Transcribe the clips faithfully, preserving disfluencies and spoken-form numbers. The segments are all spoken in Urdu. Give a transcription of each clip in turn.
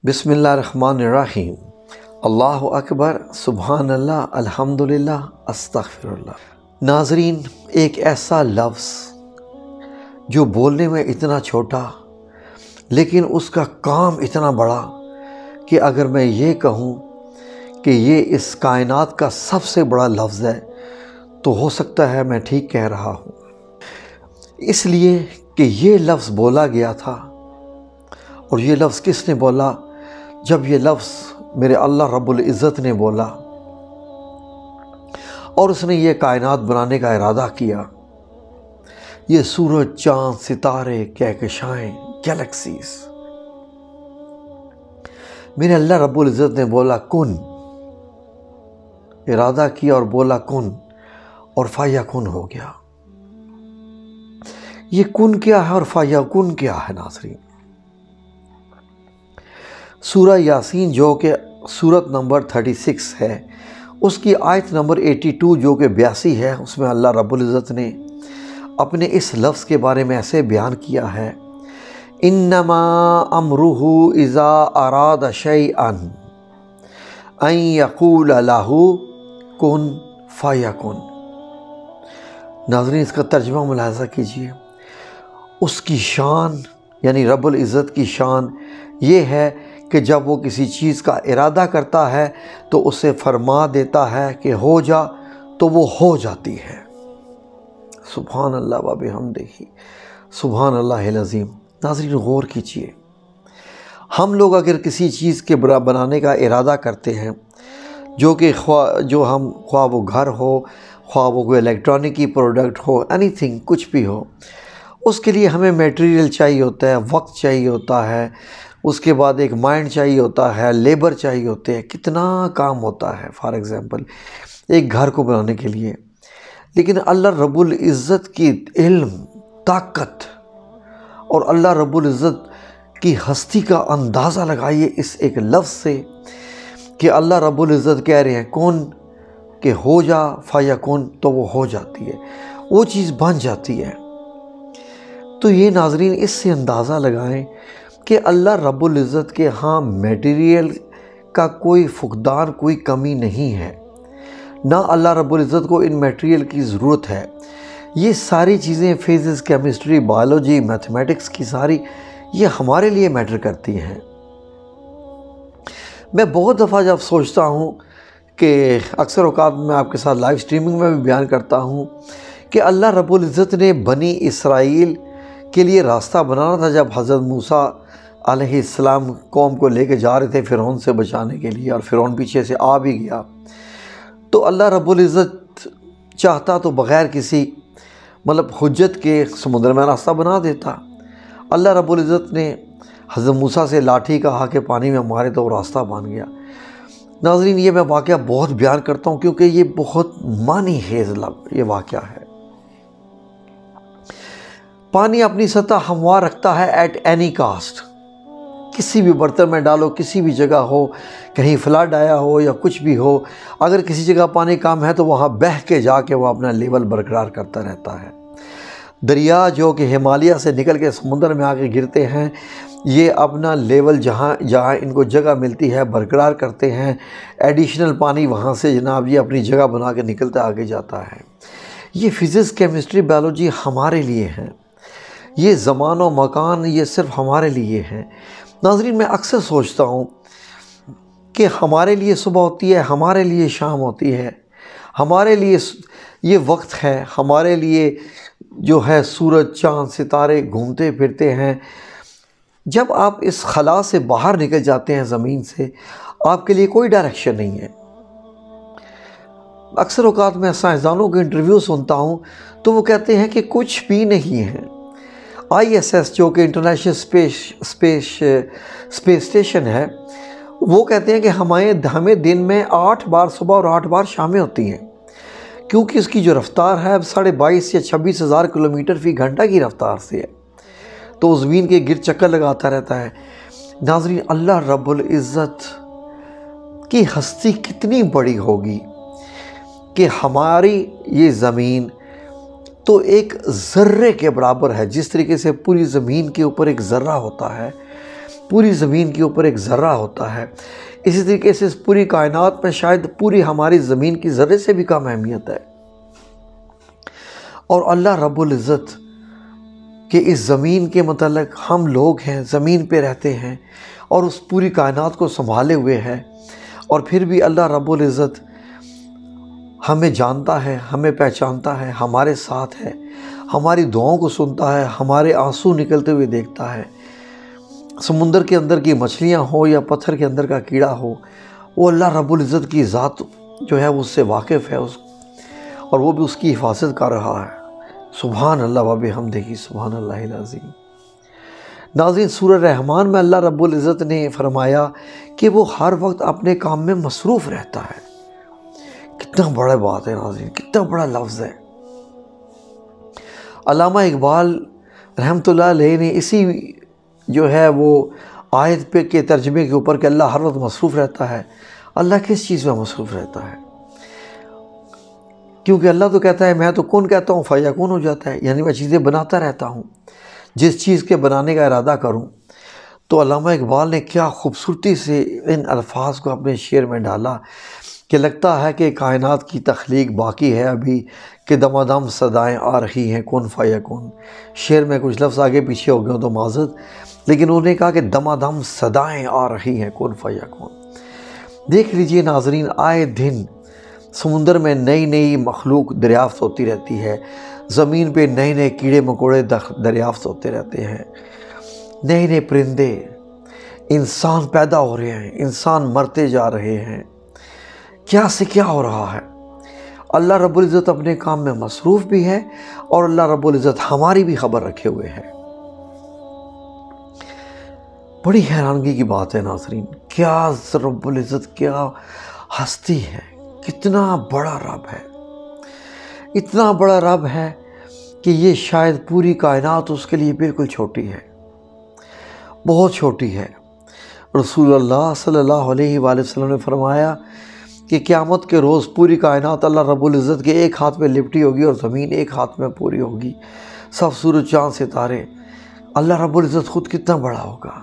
بسم اللہ الرحمن الرحیم۔ اللہ اکبر، سبحان اللہ، الحمدللہ، استغفر اللہ۔ ناظرین، ایک ایسا لفظ جو بولنے میں اتنا چھوٹا لیکن اس کا کام اتنا بڑا کہ اگر میں یہ کہوں کہ یہ اس کائنات کا سب سے بڑا لفظ ہے تو ہو سکتا ہے میں ٹھیک کہہ رہا ہوں، اس لیے کہ یہ لفظ بولا گیا تھا۔ اور یہ لفظ کس نے بولا؟ جب یہ لفظ میرے اللہ رب العزت نے بولا اور اس نے یہ کائنات بنانے کا ارادہ کیا، یہ سورج، چاند، ستارے، کہکشائیں، گیلیکسیز، میرے اللہ رب العزت نے بولا کن، ارادہ کیا اور بولا کن، اور فیکن ہو گیا۔ یہ کن کیا ہے اور فیکن کیا ہے ناظرین؟ سورہ یاسین جو کہ سورت نمبر چھتیس ہے، اس کی آیت نمبر بانوے جو کہ بیاسی ہے، اس میں اللہ رب العزت نے اپنے اس لفظ کے بارے میں ایسے بیان کیا ہے، انما امرہ اذا اراد شیئا ان یقول لہ کن فیکن۔ ناظرین، اس کا ترجمہ ملاحظہ کیجئے۔ اس کی شان یعنی رب العزت کی شان یہ ہے کہ جب وہ کسی چیز کا ارادہ کرتا ہے تو اسے فرما دیتا ہے کہ ہو جا، تو وہ ہو جاتی ہے۔ سبحان اللہ و بحمدہ، سبحان اللہ العظیم۔ ناظرین، غور کیجئے، ہم لوگ اگر کسی چیز کے بنانے کا ارادہ کرتے ہیں، جو کہ خواہ جو ہم خواہ وہ گھر ہو، خواہ وہ کوئی الیکٹرانک کی پروڈکٹ ہو، اینی تھنگ، کچھ بھی ہو، اس کے لیے ہمیں میٹیریل چاہیے ہوتا ہے، وقت چاہیے ہوتا ہے، اس کے بعد ایک مائنڈ چاہیے ہوتا ہے، لیبر چاہیے ہوتے ہیں، کتنا کام ہوتا ہے فار ایگزامپل ایک گھر کو بنانے کے لیے۔ لیکن اللہ رب العزت کی علم، طاقت اور اللہ رب العزت کی ہستی کا اندازہ لگائیے اس ایک لفظ سے کہ اللہ رب العزت کہہ رہے ہیں کون، کہ ہو جا فیکن، تو وہ ہو جاتی ہے، وہ چیز بن جاتی ہے۔ تو یہ ناظرین اس سے اندازہ لگائیں کہ اللہ رب العزت کے ہاں میٹیریل کا کوئی فقدان، کوئی کمی نہیں ہے، نہ اللہ رب العزت کو ان میٹیریل کی ضرورت ہے۔ یہ ساری چیزیں فزکس، کیمسٹری، بایولوجی، میتھمیٹکس کی ساری یہ ہمارے لیے میٹر کرتی ہیں۔ میں بہت دفعہ جب سوچتا ہوں کہ اکثر اوقات میں آپ کے ساتھ لائیو سٹریمنگ میں بھی بیان کرتا ہوں کہ اللہ رب العزت نے بنی اسرائیل کے لیے راستہ بنانا تھا جب حضرت موسیٰ علیہ السلام قوم کو لے کے جا رہے تھے فرعون سے بچانے کے لیے، اور فرعون پیچھے سے آ بھی گیا، تو اللہ رب العزت چاہتا تو بغیر کسی مطلب حجت کے سمندر میں راستہ بنا دیتا۔ اللہ رب العزت نے حضرت موسیٰ سے لاٹھی کہا کہ پانی میں مارے تو وہ راستہ بن گیا۔ ناظرین، یہ میں واقعہ بہت بیان کرتا ہوں کیونکہ یہ بہت معنی خیز یہ واقعہ ہے۔ پانی اپنی سطح ہموار رکھتا ہے ایٹ اینی کاسٹ، کسی بھی برتن میں ڈالو، کسی بھی جگہ ہو، کہیں فلڈ آیا ہو یا کچھ بھی ہو، اگر کسی جگہ پانی کم ہے تو وہاں بہہ کے جا کے وہ اپنا لیول برقرار کرتا رہتا ہے۔ دریا جو کہ ہمالیہ سے نکل کے سمندر میں آ کے گرتے ہیں، یہ اپنا لیول جہاں جہاں ان کو جگہ ملتی ہے برقرار کرتے ہیں، ایڈیشنل پانی وہاں سے جناب یہ اپنی جگہ بنا کے نکلتا آگے جاتا ہے۔ یہ فزکس، کیمسٹری، بایولوجی ہمارے لیے ہیں، یہ زمان و مکان یہ صرف ہمارے لیے ہیں۔ ناظرین، میں اکثر سوچتا ہوں کہ ہمارے لیے صبح ہوتی ہے، ہمارے لیے شام ہوتی ہے، ہمارے لیے یہ وقت ہے، ہمارے لیے جو ہے سورج، چاند، ستارے گھومتے پھرتے ہیں۔ جب آپ اس خلا سے باہر نکل جاتے ہیں زمین سے، آپ کے لیے کوئی ڈائریکشن نہیں ہے۔ اکثر اوقات میں سائنسدانوں کے انٹرویو سنتا ہوں تو وہ کہتے ہیں کہ کچھ بھی نہیں ہے۔ آئی ایس ایس جو کہ international space space space station ہے، وہ کہتے ہیں کہ ہمیں ہمیں دن میں آٹھ بار صبح اور آٹھ بار شامیں ہوتی ہیں، کیونکہ اس کی جو رفتار ہے اب ساڑھے بائیس یا چھبیس ہزار کلومیٹر فی گھنٹہ کی رفتار سے ہے، تو وہ زمین کے گرد چکر لگاتا رہتا ہے۔ ناظرین، اللہ رب العزت کی ہستی کتنی بڑی ہوگی کہ ہماری یہ زمین تو ایک ذرے کے برابر ہے، جس طریقے سے پوری زمین کے اوپر ایک ذرہ ہوتا ہے، پوری زمین کے اوپر ایک ذرہ ہوتا ہے، اسی طریقے سے اس پوری کائنات میں شاید پوری ہماری زمین کی ذرے سے بھی کم اہمیت ہے، اور اللہ رب العزت کہ اس زمین کے متعلق ہم لوگ ہیں، زمین پہ رہتے ہیں اور اس پوری کائنات کو سنبھالے ہوئے ہیں، اور پھر بھی اللہ رب العزت ہمیں جانتا ہے، ہمیں پہچانتا ہے، ہمارے ساتھ ہے، ہماری دعاؤں کو سنتا ہے، ہمارے آنسو نکلتے ہوئے دیکھتا ہے۔ سمندر کے اندر کی مچھلیاں ہو یا پتھر کے اندر کا کیڑا ہو، وہ اللہ رب العزت کی ذات جو ہے وہ اس سے واقف ہے، اس اور وہ بھی اس کی حفاظت کر رہا ہے۔ سبحان اللہ و بحمدہ، سبحان اللہ العظیم۔ ناظرین، سورہ رحمان میں اللہ رب العزت نے فرمایا کہ وہ ہر وقت اپنے کام میں مصروف رہتا ہے۔ کتنا بڑا بات ہے ناظرین، کتنا بڑا لفظ ہے۔ علامہ اقبال رحمۃ اللہ علیہ نے اسی جو ہے وہ آیت پہ کے ترجمے کے اوپر کہ اللہ ہر وقت مصروف رہتا ہے، اللہ کس چیز میں مصروف رہتا ہے؟ کیونکہ اللہ تو کہتا ہے میں تو کن کہتا ہوں فیکون ہو جاتا ہے، یعنی میں چیزیں بناتا رہتا ہوں جس چیز کے بنانے کا ارادہ کروں۔ تو علامہ اقبال نے کیا خوبصورتی سے ان الفاظ کو اپنے شعر میں ڈالا کہ لگتا ہے کہ کائنات کی تخلیق باقی ہے ابھی، کہ دمادم صدائیں آ رہی ہیں کن فیکون۔ شعر میں کچھ لفظ آگے پیچھے ہو گئے تو معذرت، لیکن انہوں نے کہا کہ دمادم صدائیں آ رہی ہیں کن فیکون۔ دیکھ لیجئے ناظرین، آئے دن سمندر میں نئی نئی مخلوق دریافت ہوتی رہتی ہے، زمین پہ نئے نئے کیڑے مکوڑے دریافت ہوتے رہتے ہیں، نئے نئے پرندے، انسان پیدا ہو رہے ہیں، انسان مرتے جا رہے ہیں، کیا سے کیا ہو رہا ہے۔ اللہ رب العزت اپنے کام میں مصروف بھی ہے اور اللہ رب العزت ہماری بھی خبر رکھے ہوئے ہیں۔ بڑی حیرانگی کی بات ہے ناظرین، کیا رب العزت کیا ہستی ہے، کتنا بڑا رب ہے، اتنا بڑا رب ہے کہ یہ شاید پوری کائنات اس کے لیے بالکل چھوٹی ہے، بہت چھوٹی ہے۔ رسول اللہ صلی اللہ علیہ وآلہ وسلم نے فرمایا کہ قیامت کے روز پوری کائنات اللہ رب العزت کے ایک ہاتھ میں لپٹی ہوگی اور زمین ایک ہاتھ میں پوری ہوگی، سب سورج چاند ستارے۔ اللہ رب العزت خود کتنا بڑا ہوگا،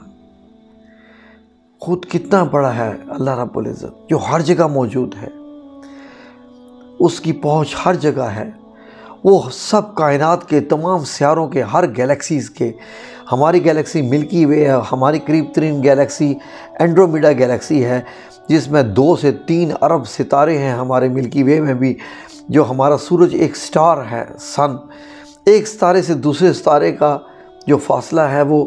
خود کتنا بڑا ہے اللہ رب العزت جو ہر جگہ موجود ہے، اس کی پہنچ ہر جگہ ہے، وہ سب کائنات کے تمام سیاروں کے، ہر گیلیکسیز کے، ہماری گیلیکسی ملکی وے ہے، ہماری قریب ترین گیلیکسی اینڈرومیڈا گیلیکسی ہے جس میں دو سے تین ارب ستارے ہیں ہمارے ملکی وے میں بھی، جو ہمارا سورج ایک سٹار ہے، سن، ایک ستارے سے دوسرے ستارے کا جو فاصلہ ہے وہ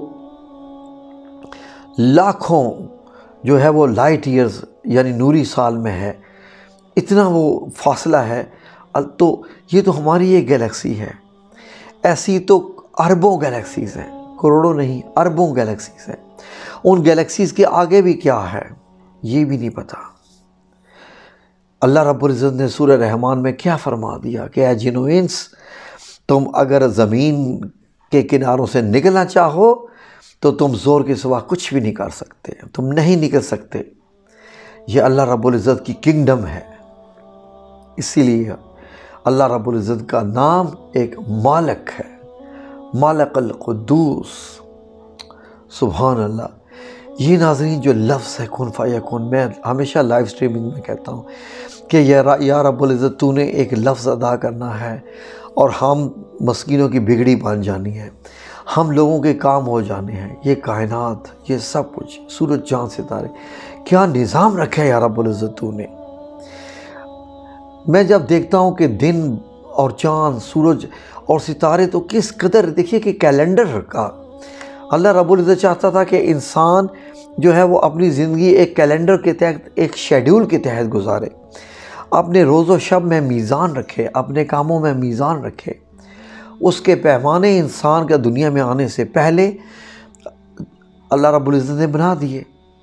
لاکھوں جو ہے وہ لائٹ ایئرز یعنی نوری سال میں ہے، اتنا وہ فاصلہ ہے۔ تو یہ تو ہماری ایک گیلیکسی ہے، ایسی تو اربوں گیلیکسیز ہیں، کروڑوں نہیں، اربوں گیلیکسیز ہیں۔ ان گیلیکسیز کے آگے بھی کیا ہے یہ بھی نہیں پتہ۔ اللہ رب العزت نے سورہ رحمان میں کیا فرما دیا کہ اے جن و انس، تم اگر زمین کے کناروں سے نکلنا چاہو تو تم زور کے سوا کچھ بھی نہیں کر سکتے، تم نہیں نکل سکتے۔ یہ اللہ رب العزت کی کنگڈم ہے، اسی لیے اللہ رب العزت کا نام ایک مالک ہے، مالک القدوس، سبحان اللہ۔ یہ ناظرین جو لفظ ہے کن فیکون، میں ہمیشہ لائیو سٹریمنگ میں کہتا ہوں کہ یا رب العزت تو نے ایک لفظ ادا کرنا ہے اور ہم مسکینوں کی بگڑی بن جانی ہے، ہم لوگوں کے کام ہو جانے ہیں۔ یہ کائنات، یہ سب کچھ، سورج چاند ستارے، کیا نظام رکھا ہے یا رب العزت تو نے۔ میں جب دیکھتا ہوں کہ دن اور چاند، سورج اور ستارے، تو کس قدر، دیکھیے کہ کیلنڈر کا اللہ رب العزت چاہتا تھا کہ انسان جو ہے وہ اپنی زندگی ایک کیلنڈر کے تحت، ایک شیڈیول کے تحت گزارے، اپنے روز و شب میں میزان رکھے، اپنے کاموں میں میزان رکھے۔ اس کے پیمانے انسان کا دنیا میں آنے سے پہلے اللہ رب العزت نے بنا دیے۔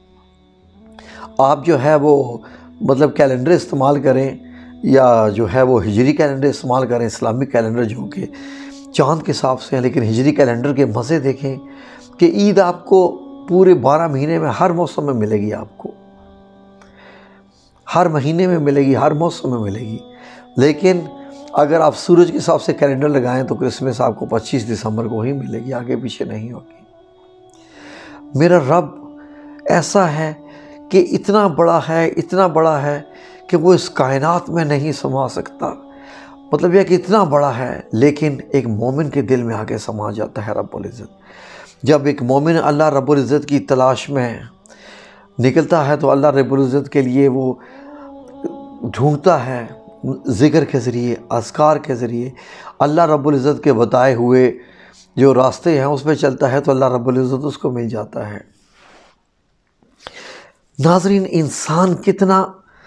آپ جو ہے وہ مطلب کیلنڈر استعمال کریں یا جو ہے وہ ہجری کیلنڈر استعمال کریں، اسلامک کیلنڈر جو کہ چاند کے حساب سے ہیں، لیکن ہجری کیلنڈر کے مزے دیکھیں کہ عید آپ کو پورے بارہ مہینے میں ہر موسم میں ملے گی، آپ کو ہر مہینے میں ملے گی، ہر موسم میں ملے گی۔ لیکن اگر آپ سورج کے حساب سے کیلنڈر لگائیں تو کرسمس آپ کو پچیس دسمبر کو ہی ملے گی، آگے پیچھے نہیں ہوگی۔ میرا رب ایسا ہے کہ اتنا بڑا ہے اتنا بڑا ہے کہ وہ اس کائنات میں نہیں سما سکتا. مطلب یہ کہ اتنا بڑا ہے لیکن ایک مومن کے دل میں آ کے سما جاتا ہے رب العزت. جب ایک مومن اللہ رب العزت کی تلاش میں نکلتا ہے تو اللہ رب العزت کے لیے وہ ڈھونڈتا ہے ذکر کے ذریعے، اذکار کے ذریعے، اللہ رب العزت کے بتائے ہوئے جو راستے ہیں اس پہ چلتا ہے تو اللہ رب العزت اس کو مل جاتا ہے. ناظرین، انسان کتنا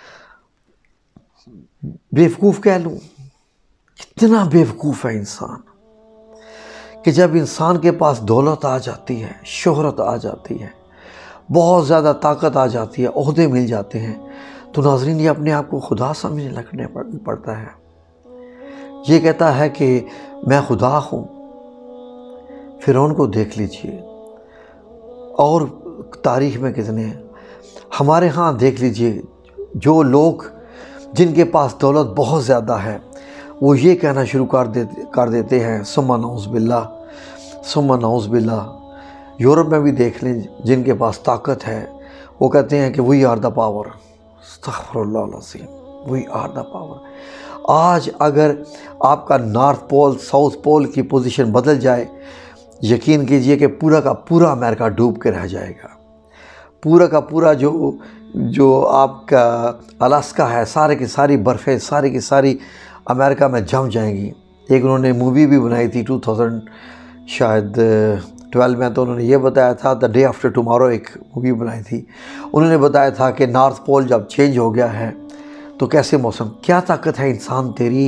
بیوقوف کہہ لوں، کتنا بیوقوف ہے انسان کہ جب انسان کے پاس دولت آ جاتی ہے، شہرت آ جاتی ہے، بہت زیادہ طاقت آ جاتی ہے، عہدے مل جاتے ہیں، تو ناظرین یہ اپنے آپ کو خدا سمجھنے لگنے پڑتا ہے. یہ کہتا ہے کہ میں خدا ہوں. فرعون کو دیکھ لیجئے، اور تاریخ میں کتنے ہیں. ہمارے ہاں دیکھ لیجئے، جو لوگ جن کے پاس دولت بہت زیادہ ہے وہ یہ کہنا شروع کر دیتے کر دیتے ہیں ثم نعوذ باللہ ثم نعوذ باللہ. یورپ میں بھی دیکھ لیں، جن کے پاس طاقت ہے وہ کہتے ہیں کہ وی آر دا پاور. استغفر اللہ العظیم، وی آر دا پاور. آج اگر آپ کا نارتھ پول ساؤتھ پول کی پوزیشن بدل جائے، یقین کیجئے کہ پورا کا پورا امریکہ ڈوب کے رہ جائے گا. پورا کا پورا جو جو آپ کا الاسکا ہے، سارے کی ساری برفیں ساری کی ساری امریکہ میں جم جائیں گی. ایک انہوں نے مووی بھی بنائی تھی ٹو تھاؤزنڈ شاید ٹویلو میں، تو انہوں نے یہ بتایا تھا دا ڈے آفٹر ٹمارو، ایک مووی بنائی تھی. انہوں نے بتایا تھا کہ نارتھ پول جب چینج ہو گیا ہے تو کیسے موسم. کیا طاقت ہے انسان تیری،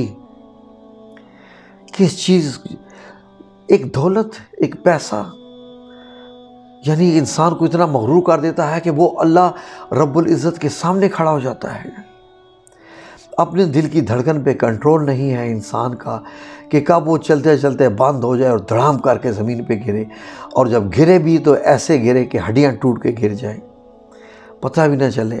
کس چیز، ایک دولت، ایک پیسہ، یعنی انسان کو اتنا مغرور کر دیتا ہے کہ وہ اللہ رب العزت کے سامنے کھڑا ہو جاتا ہے. اپنے دل کی دھڑکن پہ کنٹرول نہیں ہے انسان کا کہ کب وہ چلتے چلتے بند ہو جائے اور دھڑام کر کے زمین پہ گرے، اور جب گرے بھی تو ایسے گرے کہ ہڈیاں ٹوٹ کے گر جائیں، پتہ بھی نہ چلے.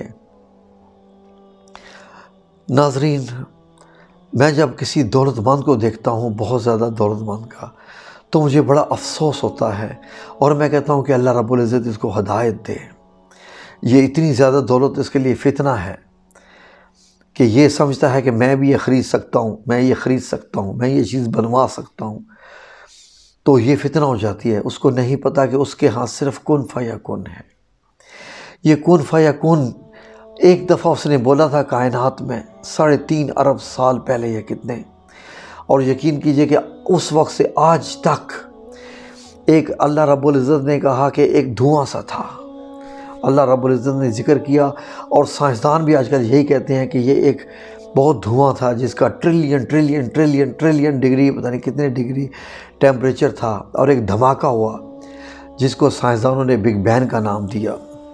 ناظرین، میں جب کسی دولت مند کو دیکھتا ہوں، بہت زیادہ دولت مند کا، تو مجھے بڑا افسوس ہوتا ہے، اور میں کہتا ہوں کہ اللہ رب العزت اس کو ہدایت دے. یہ اتنی زیادہ دولت اس کے لیے فتنہ ہے کہ یہ سمجھتا ہے کہ میں بھی یہ خرید سکتا ہوں، میں یہ خرید سکتا ہوں، میں یہ چیز بنوا سکتا ہوں، تو یہ فتنہ ہو جاتی ہے. اس کو نہیں پتہ کہ اس کے ہاں صرف کن فیکون ہے. یہ کن فیکون ایک دفعہ اس نے بولا تھا کائنات میں ساڑھے تین ارب سال پہلے یا کتنے، اور یقین کیجئے کہ اس وقت سے آج تک ایک اللہ رب العزت نے کہا کہ ایک دھواں سا تھا. اللہ رب العزت نے ذکر کیا، اور سائنسدان بھی آج کل یہی کہتے ہیں کہ یہ ایک بہت دھواں تھا جس کا trillion trillion trillion trillion degree, پتہ نہیں کتنے ڈگری ٹیمپریچر تھا، اور ایک دھماکہ ہوا جس کو سائنسدانوں نے بگ بینگ کا نام دیا.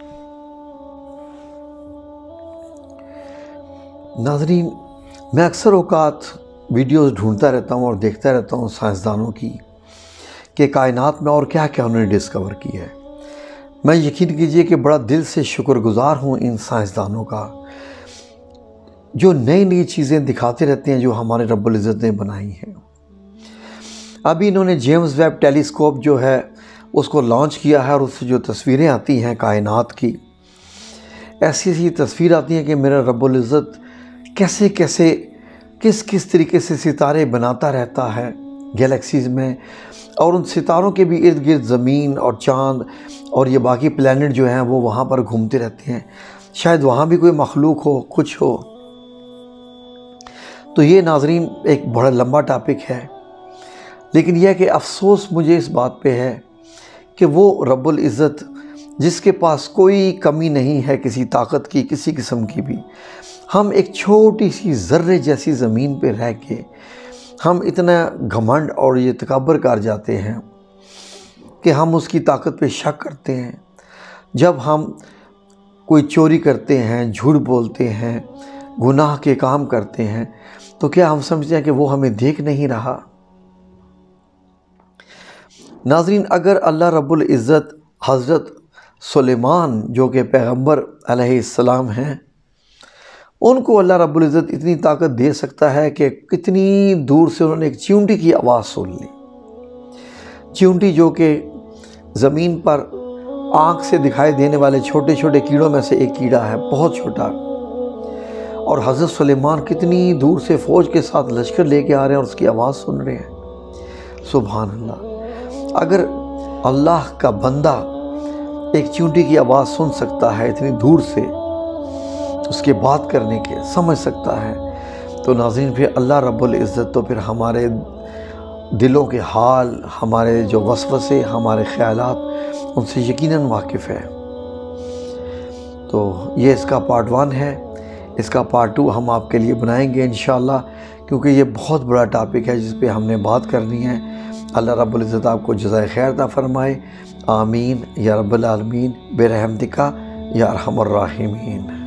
ناظرین، میں اکثر اوقات ویڈیوز ڈھونڈتا رہتا ہوں اور دیکھتا رہتا ہوں سائنسدانوں کی کہ کائنات میں اور کیا کیا انہوں نے ڈسکور کی ہے. میں یقین کیجئے کہ بڑا دل سے شکر گزار ہوں ان سائنسدانوں کا جو نئی نئی چیزیں دکھاتے رہتے ہیں جو ہمارے رب العزت نے بنائی ہیں. ابھی انہوں نے جیمز ویب ٹیلیسکوپ جو ہے اس کو لانچ کیا ہے، اور اس سے جو تصویریں آتی ہیں کائنات کی، ایسی ایسی تصویر آتی ہیں کہ میرا رب العزت کیسے کیسے کس کس طریقے سے ستارے بناتا رہتا ہے گیلیکسیز میں، اور ان ستاروں کے بھی ارد گرد زمین اور چاند اور یہ باقی پلینٹ جو ہیں وہ وہاں پر گھومتے رہتے ہیں. شاید وہاں بھی کوئی مخلوق ہو، کچھ ہو. تو یہ ناظرین ایک بڑا لمبا ٹاپک ہے، لیکن یہ کہ افسوس مجھے اس بات پہ ہے کہ وہ رب العزت جس کے پاس کوئی کمی نہیں ہے کسی طاقت کی، کسی قسم کی بھی، ہم ایک چھوٹی سی ذرے جیسی زمین پہ رہ کے ہم اتنا گھمنڈ اور یہ تکبر کر جاتے ہیں کہ ہم اس کی طاقت پہ شک کرتے ہیں. جب ہم کوئی چوری کرتے ہیں، جھوٹ بولتے ہیں، گناہ کے کام کرتے ہیں، تو کیا ہم سمجھتے ہیں کہ وہ ہمیں دیکھ نہیں رہا؟ ناظرین، اگر اللہ رب العزت حضرت سلیمان جو کہ پیغمبر علیہ السلام ہیں، ان کو اللہ رب العزت اتنی طاقت دے سکتا ہے کہ کتنی دور سے انہوں نے ایک چیونٹی کی آواز سن لی. چیونٹی جو کہ زمین پر آنکھ سے دکھائی دینے والے چھوٹے چھوٹے کیڑوں میں سے ایک کیڑا ہے، بہت چھوٹا، اور حضرت سلیمان کتنی دور سے فوج کے ساتھ لشکر لے کے آ رہے ہیں اور اس کی آواز سن رہے ہیں۔ سبحان اللہ، اگر اللہ کا بندہ ایک چیونٹی کی آواز سن سکتا ہے اتنی دور سے، اس کے بات کرنے کے سمجھ سکتا ہے، تو ناظرین پھر اللہ رب العزت تو پھر ہمارے دلوں کے حال، ہمارے جو وسوسے، ہمارے خیالات، ان سے یقیناً واقف ہے۔ تو یہ اس کا پارٹ ون ہے، اس کا پارٹ ٹو ہم آپ کے لیے بنائیں گے انشاءاللہ، کیونکہ یہ بہت بڑا ٹاپک ہے جس پہ ہم نے بات کرنی ہے۔ اللہ رب العزت آپ کو جزائے خیر عطا فرمائے، آمین یا رب العالمین، برحمتک یا ارحم الراحمین۔